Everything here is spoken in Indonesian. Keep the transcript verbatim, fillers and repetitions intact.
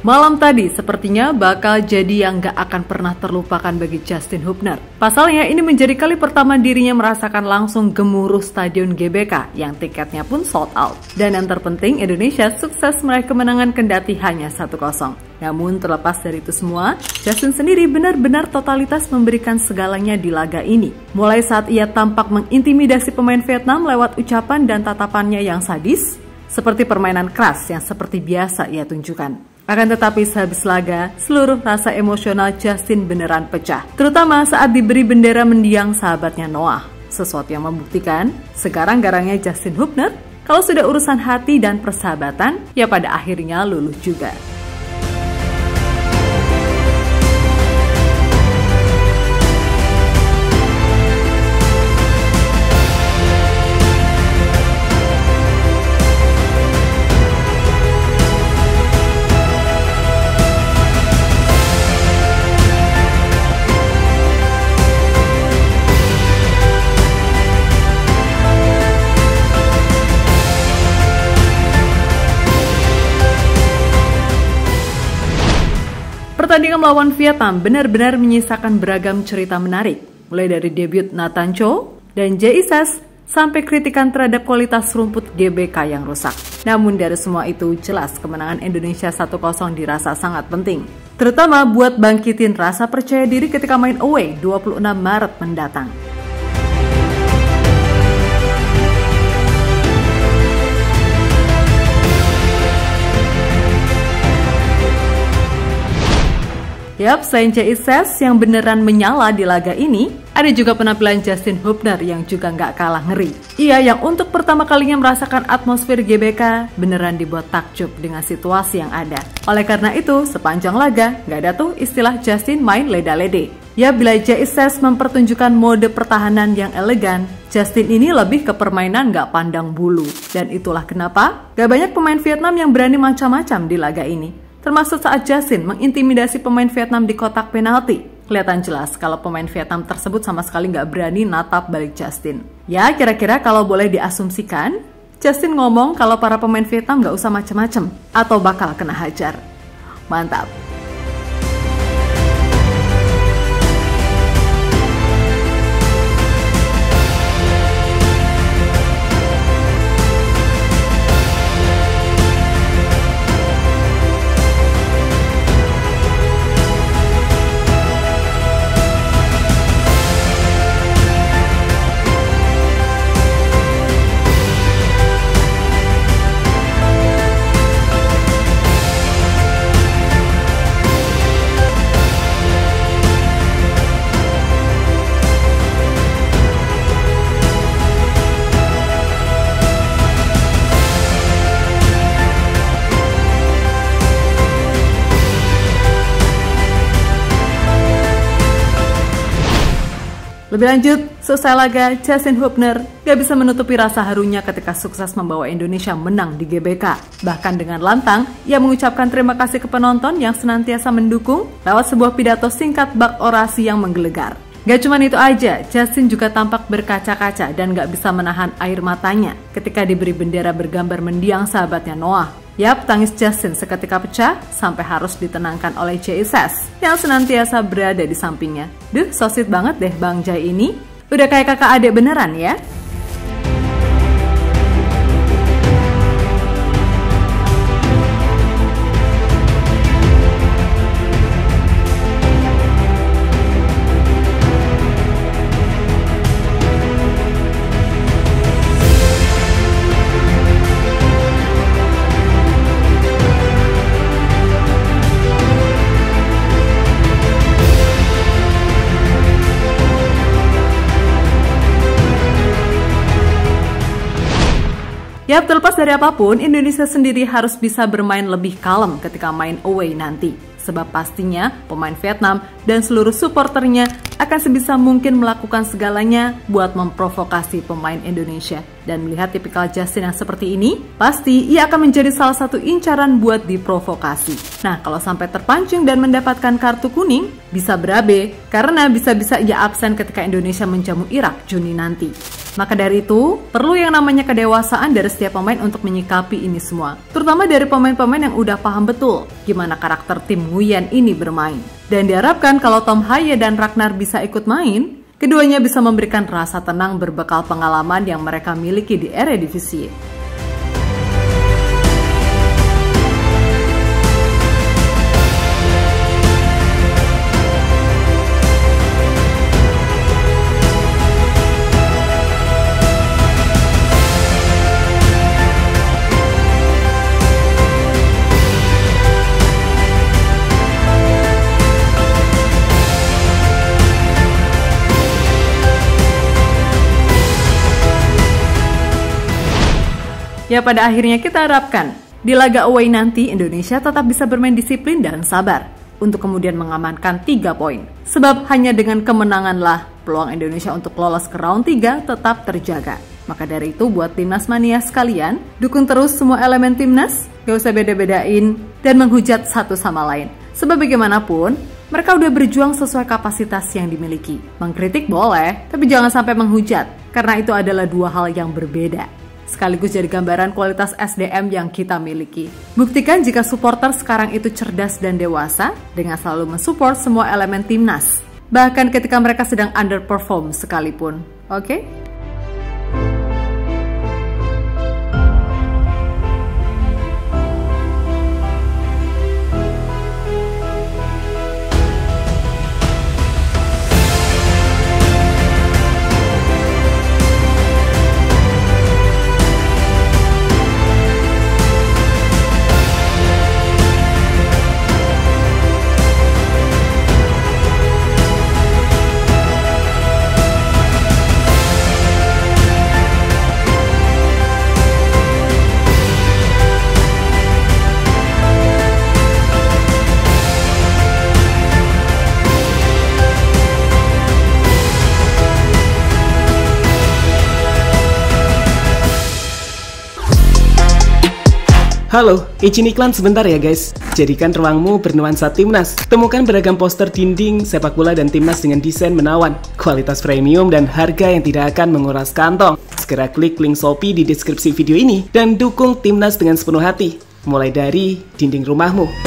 Malam tadi sepertinya bakal jadi yang gak akan pernah terlupakan bagi Justin Hubner. Pasalnya ini menjadi kali pertama dirinya merasakan langsung gemuruh Stadion G B K yang tiketnya pun sold out. Dan yang terpenting Indonesia sukses meraih kemenangan kendati hanya satu kosong. Namun terlepas dari itu semua, Justin sendiri benar-benar totalitas memberikan segalanya di laga ini. Mulai saat ia tampak mengintimidasi pemain Vietnam lewat ucapan dan tatapannya yang sadis, seperti permainan keras yang seperti biasa ia tunjukkan. Akan tetapi sehabis laga, seluruh rasa emosional Justin beneran pecah. Terutama saat diberi bendera mendiang sahabatnya Noah. Sesuatu yang membuktikan, sekarang garangnya Justin Hubner, kalau sudah urusan hati dan persahabatan, ya pada akhirnya luluh juga. Pertandingan melawan Vietnam benar-benar menyisakan beragam cerita menarik, mulai dari debut Nathan Chow dan Jay Ises sampai kritikan terhadap kualitas rumput G B K yang rusak. Namun dari semua itu jelas kemenangan Indonesia satu kosong dirasa sangat penting, terutama buat bangkitin rasa percaya diri ketika main away dua puluh enam Maret mendatang. Yap, selain Jay Ises yang beneran menyala di laga ini, ada juga penampilan Justin Hubner yang juga nggak kalah ngeri. Ia yang untuk pertama kalinya merasakan atmosfer G B K beneran dibuat takjub dengan situasi yang ada. Oleh karena itu, sepanjang laga nggak ada tuh istilah Justin main leda-lede. Ya, bila Jay Ises mempertunjukkan mode pertahanan yang elegan, Justin ini lebih ke permainan nggak pandang bulu. Dan itulah kenapa gak banyak pemain Vietnam yang berani macam-macam di laga ini. Termasuk saat Justin mengintimidasi pemain Vietnam di kotak penalti. Kelihatan jelas kalau pemain Vietnam tersebut sama sekali nggak berani natap balik Justin. Ya, kira-kira kalau boleh diasumsikan, Justin ngomong kalau para pemain Vietnam nggak usah macem-macem atau bakal kena hajar. Mantap. Lebih lanjut, selesai laga, Justin Hubner gak bisa menutupi rasa harunya ketika sukses membawa Indonesia menang di G B K. Bahkan dengan lantang, ia mengucapkan terima kasih ke penonton yang senantiasa mendukung lewat sebuah pidato singkat bak orasi yang menggelegar. Gak cuma itu aja, Justin juga tampak berkaca-kaca dan gak bisa menahan air matanya ketika diberi bendera bergambar mendiang sahabatnya Noah. Yap, tangis Justin seketika pecah sampai harus ditenangkan oleh Jay Ises yang senantiasa berada di sampingnya. Duh, so sweet banget deh Bang Jay ini. Udah kayak kakak adik beneran ya. Ya, terlepas dari apapun, Indonesia sendiri harus bisa bermain lebih kalem ketika main away nanti. Sebab pastinya pemain Vietnam dan seluruh supporternya akan sebisa mungkin melakukan segalanya buat memprovokasi pemain Indonesia. Dan melihat tipikal Justin yang seperti ini, pasti ia akan menjadi salah satu incaran buat diprovokasi. Nah, kalau sampai terpancing dan mendapatkan kartu kuning, bisa berabe karena bisa-bisa ia absen ketika Indonesia menjamu Irak Juni nanti. Maka dari itu, perlu yang namanya kedewasaan dari setiap pemain untuk menyikapi ini semua. Terutama dari pemain-pemain yang udah paham betul gimana karakter tim Nguyen ini bermain. Dan diharapkan kalau Tom Hye dan Ragnar bisa ikut main, keduanya bisa memberikan rasa tenang berbekal pengalaman yang mereka miliki di Eredivisie. Ya, pada akhirnya kita harapkan di laga away nanti Indonesia tetap bisa bermain disiplin dan sabar untuk kemudian mengamankan tiga poin. Sebab hanya dengan kemenanganlah peluang Indonesia untuk lolos ke round tiga tetap terjaga. Maka dari itu buat Timnas Mania sekalian, dukung terus semua elemen Timnas, gak usah beda-bedain dan menghujat satu sama lain. Sebab bagaimanapun, mereka udah berjuang sesuai kapasitas yang dimiliki. Mengkritik boleh, tapi jangan sampai menghujat, karena itu adalah dua hal yang berbeda. Sekaligus jadi gambaran kualitas S D M yang kita miliki. Buktikan jika supporter sekarang itu cerdas dan dewasa dengan selalu mensupport semua elemen timnas, bahkan ketika mereka sedang underperform sekalipun. Oke? Okay? Halo, izin iklan sebentar ya guys. Jadikan ruangmu bernuansa Timnas. Temukan beragam poster dinding, sepak bola dan Timnas dengan desain menawan, kualitas premium dan harga yang tidak akan menguras kantong. Segera klik link Shopee di deskripsi video ini dan dukung Timnas dengan sepenuh hati. Mulai dari dinding rumahmu.